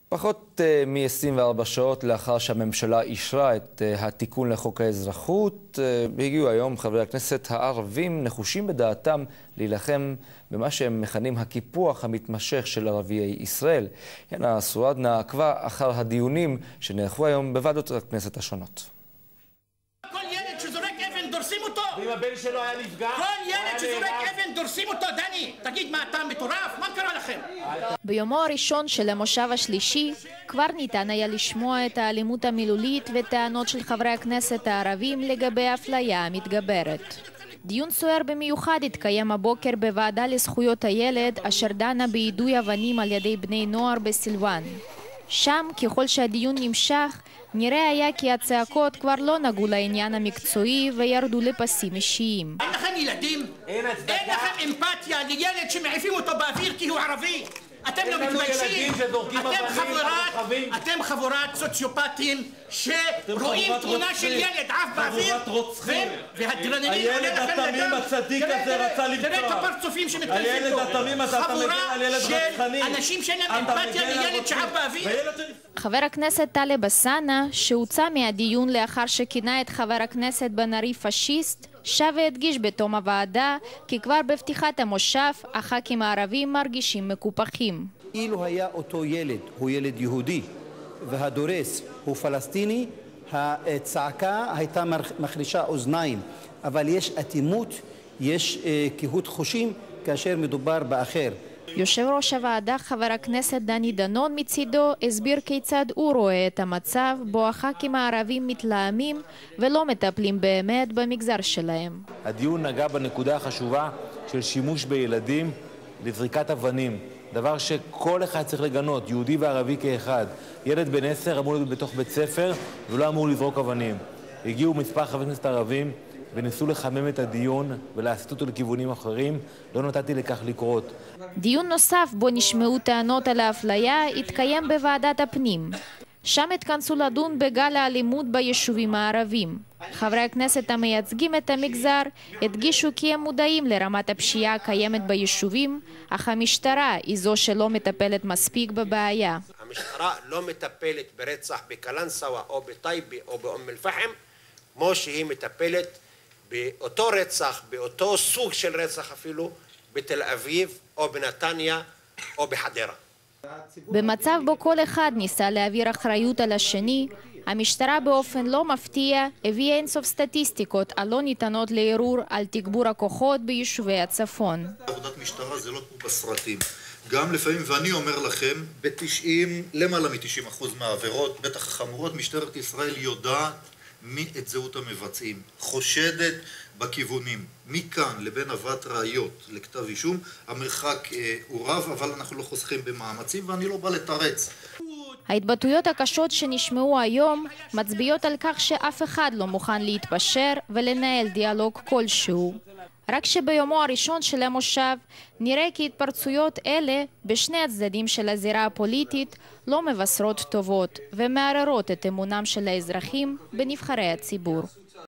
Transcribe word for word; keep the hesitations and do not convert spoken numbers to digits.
פחות מ-עשרים וארבע שעות לאחר שהממשלה אישרה את התיקון לחוק האזרחות, הגיעו היום חברי הכנסת הערבים נחושים בדעתם להילחם במה שהם מכנים הקיפוח המתמשך של ערביי ישראל. ינה סועדנה עקבה אחר הדיונים שנערכו היום בוועדות הכנסת השונות. כל ילד שזורק אבן דורסים אותו. ואם הבן שלו היה נפגע? כל ילד שזורק אבן דורסים אותו. דני, תגיד, מה אתה מטורף? מה קרה לכם? ביומו הראשון של המושב השלישי כבר ניתן היה לשמוע את האלימות המילולית וטענות של חברי הכנסת הערבים לגבי האפליה המתגברת. דיון סוער במיוחד התקיים הבוקר בוועדה לזכויות הילד אשר דנה ביידוי אבנים על ידי בני נוער בסילואן. שם, ככל שהדיון נמשך, נראה היה כי הצעקות כבר לא נגעו לעניין המקצועי וירדו לפסים אישיים. אין לכם ילדים? אין הצדקה? אין לכם אמפתיה לילד שמעיפים אותו באוויר כי הוא ערבי? אתם לא מתביישים? אתם חבורת, אתם חבורת סוציופטים שרואים תמונה של ילד עף באוויר והאדרנלין עולה לכם לדם. הילד התמים הצדיק הזה רצה לפגוע. תראה את הפרצופים שמתקלפים פה. חבורה של אנשים שאין להם אמפתיה לילד שעף באוויר. חבר הכנסת טלב אלסאנע, שהוצא מהדיון לאחר שכינה את חבר הכנסת בן ארי פשיסט, שב והדגיש בתום הוועדה כי כבר בפתיחת המושב הח"כים הערבים מרגישים מקופחים. אילו היה אותו ילד הוא ילד יהודי והדורס הוא פלסטיני, הצעקה הייתה מחרישה אוזניים, אבל יש אטימות, יש קהות חושים כאשר מדובר באחר. יושב ראש הוועדה חבר הכנסת דני דנון מצידו הסביר כיצד הוא רואה את המצב בו הח"כים הערבים מתלהמים ולא מטפלים באמת במגזר שלהם. הדיון נגע בנקודה החשובה של שימוש בילדים לזריקת אבנים, דבר שכל אחד צריך לגנות, יהודי וערבי כאחד. ילד בן עשר אמור להיות בתוך בית ספר ולא אמור לזרוק אבנים. הגיעו מספר חברי כנסת ערבים וניסו לחמם את הדיון ולהסיט אותו לכיוונים אחרים. לא נתתי לכך לקרות. דיון נוסף בו נשמעו טענות על האפליה התקיים בוועדת הפנים. שם התכנסו לדון בגל האלימות ביישובים הערבים. חברי הכנסת המייצגים את המגזר הדגישו כי הם מודעים לרמת הפשיעה הקיימת ביישובים, אך המשטרה היא זו שלא מטפלת מספיק בבעיה. המשטרה לא מטפלת ברצח בקלנסווה או בטייבה או באום אל-פחם כמו שהיא מטפלת באותו רצח, באותו סוג של רצח אפילו, בתל אביב או בנתניה או בחדרה. במצב בו כל אחד ניסה להעביר אחריות על השני, המשטרה באופן לא מפתיע הביאה אינסוף סטטיסטיקות הלא ניתנות לערעור על תגבור הכוחות ביישובי הצפון. עבודת משטרה זה לא כמו בסרטים. גם לפעמים, ואני אומר לכם, ב-תשעים, למעלה מ-תשעים אחוז מהעבירות, בטח החמורות, משטרת ישראל יודעת מי את זהות המבצעים, חושדת בכיוונים. מכאן לבין הבאת ראיות לכתב אישום, המרחק אה, הוא רב, אבל אנחנו לא חוסכים במאמצים, ואני לא בא לתרץ. ההתבטאויות הקשות שנשמעו היום מצביעות על כך שאף אחד לא מוכן להתפשר ולנהל דיאלוג כלשהו. רק שביומו הראשון של המושב נראה כי התפרצויות אלה בשני הצדדים של הזירה הפוליטית לא מבשרות טובות ומערערות את אמונם של האזרחים בנבחרי הציבור.